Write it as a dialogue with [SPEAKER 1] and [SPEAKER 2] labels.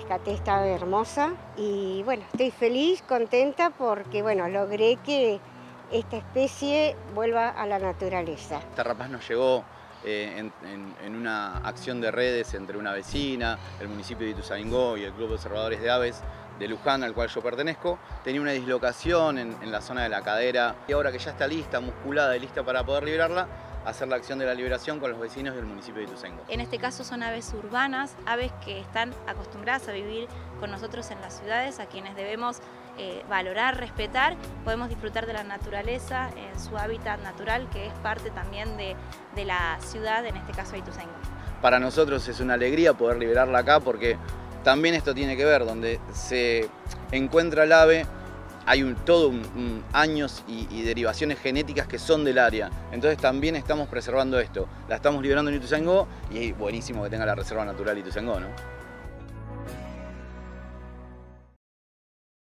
[SPEAKER 1] rescaté esta ave hermosa y bueno, estoy feliz, contenta porque bueno, logré que esta especie vuelva a la naturaleza.
[SPEAKER 2] Esta rapaz nos llegó en una acción de redes entre una vecina, el municipio de Ituzaingó y el Club de Observadores de Aves de Luján, al cual yo pertenezco. Tenía una dislocación en la zona de la cadera y ahora que ya está lista, musculada y lista para poder liberarla, hacer la acción de la liberación con los vecinos del municipio de Ituzaingó.
[SPEAKER 3] En este caso son aves urbanas, aves que están acostumbradas a vivir con nosotros en las ciudades, a quienes debemos valorar, respetar. Podemos disfrutar de la naturaleza en su hábitat natural, que es parte también de la ciudad, en este caso de Ituzaingó.
[SPEAKER 2] Para nosotros es una alegría poder liberarla acá porque también esto tiene que ver, donde se encuentra el ave, hay años y derivaciones genéticas que son del área. Entonces también estamos preservando esto. La estamos liberando en Ituzaingó y buenísimo que tenga la Reserva Natural Ituzaingó, ¿no?